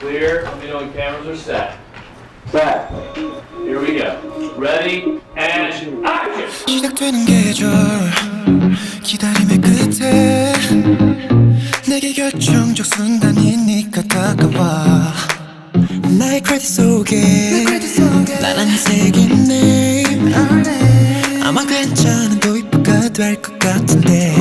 Clear. Let me know when cameras are set. Set. Here we go. Ready and action. 시작되는 계절 기다림의 끝에 내게 결정적 순간이니까 다가와 나의 크레딧 속에 나란히 새긴 name 아마 괜찮은 도입부가 될 것 같은데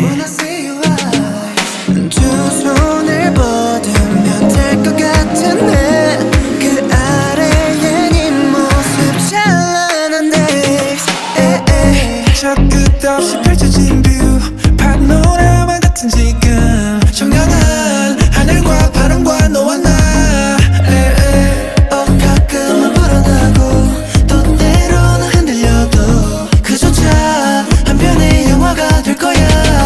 두 손을 뻗으면 될 것 같은데 그 아래에 네 모습 찬란한 days 저 끝없이 펼쳐진 뷰 파노라마 같은 지금 청량한 하늘과 바람과 너와 나 가끔은 불안하고 또 때로는 흔들려도 그조차 한편의 영화가 될 거야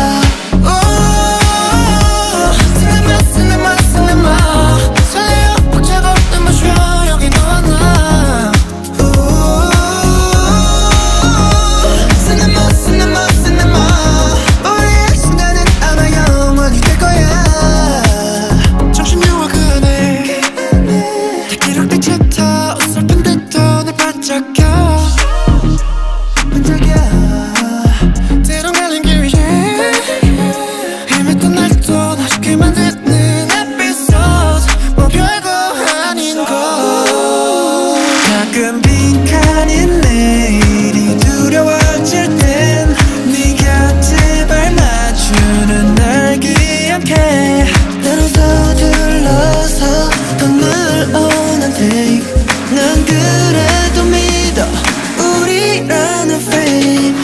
가끔 빈칸인 내일이 두려워질 땐 네가 제발 맞추는 날 기억해 때로 서둘러서 더 날 원한데 난 그래도 믿어 우리라는 fame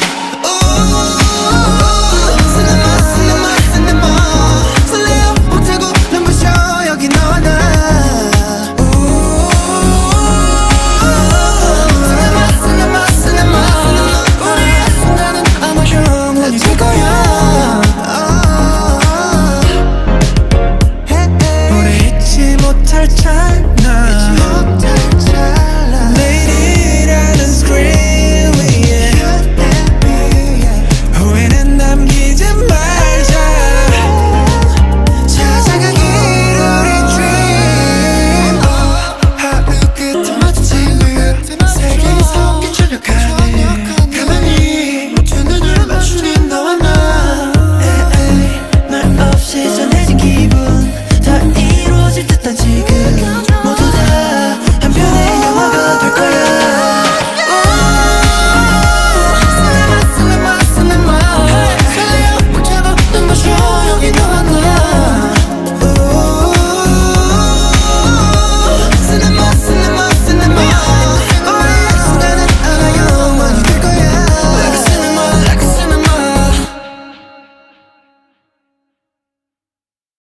설레어 벅차고 눈부셔 여기 너와 나 오래 잊지 못할 참